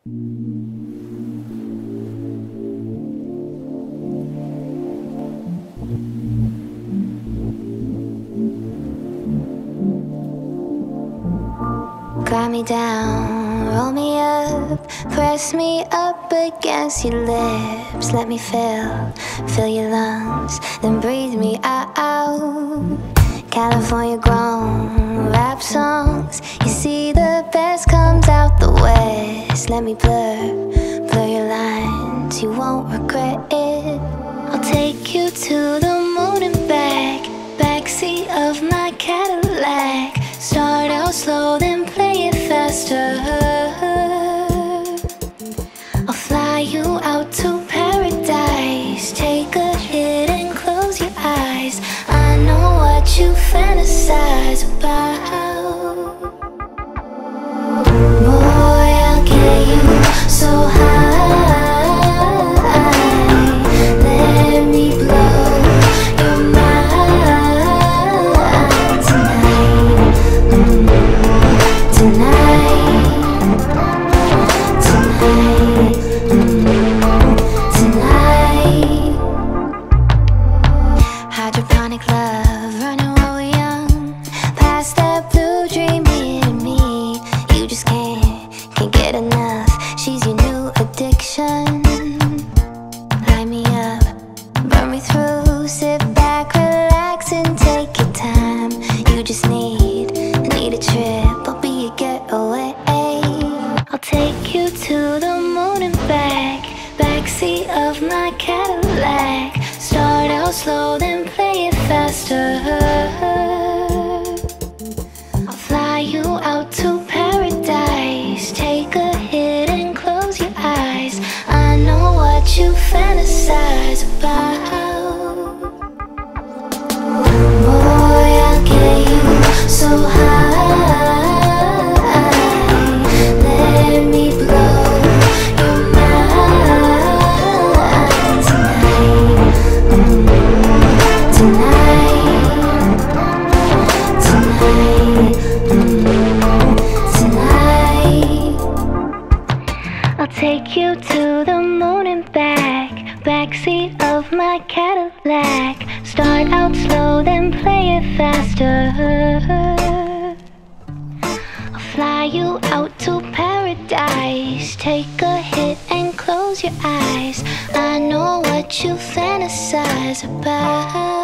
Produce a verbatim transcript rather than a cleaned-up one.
Grind me down, roll me up, press me up against your lips. Let me fill, fill your lungs, then breathe me out. California grown rap songs. You see the best comes out the west. Let me blur, blur your lines, you won't regret it. I'll take you to the moon and back, backseat of my Cadillac. Start out slow, then play it faster. I'll fly you out to paradise. Take a hit and close your eyes. I know what you fantasize about. Boy, I'll get you so high. Let me blow your mind tonight. Tonight, tonight, tonight. Hydroponic love, running while we're young. Past that blue dream, me and me. You just can't, can't get enough. She's your new addiction. Light me up, burn me through. Sit back, relax and take your time. You just need, need a trip. Getaway. I'll take you to the moon and back, backseat of my Cadillac. Start out slow, then play it faster. I'll fly you out to paradise. Take a hit and close your eyes. I know what you fantasize about. Boy, I'll get you so high. Let me blow your mind tonight. Tonight, tonight, tonight. I'll take you to the moon and back, backseat of my Cadillac. Start out slow, then play it faster. Fly you out to paradise. Take a hit and close your eyes. I know what you fantasize about.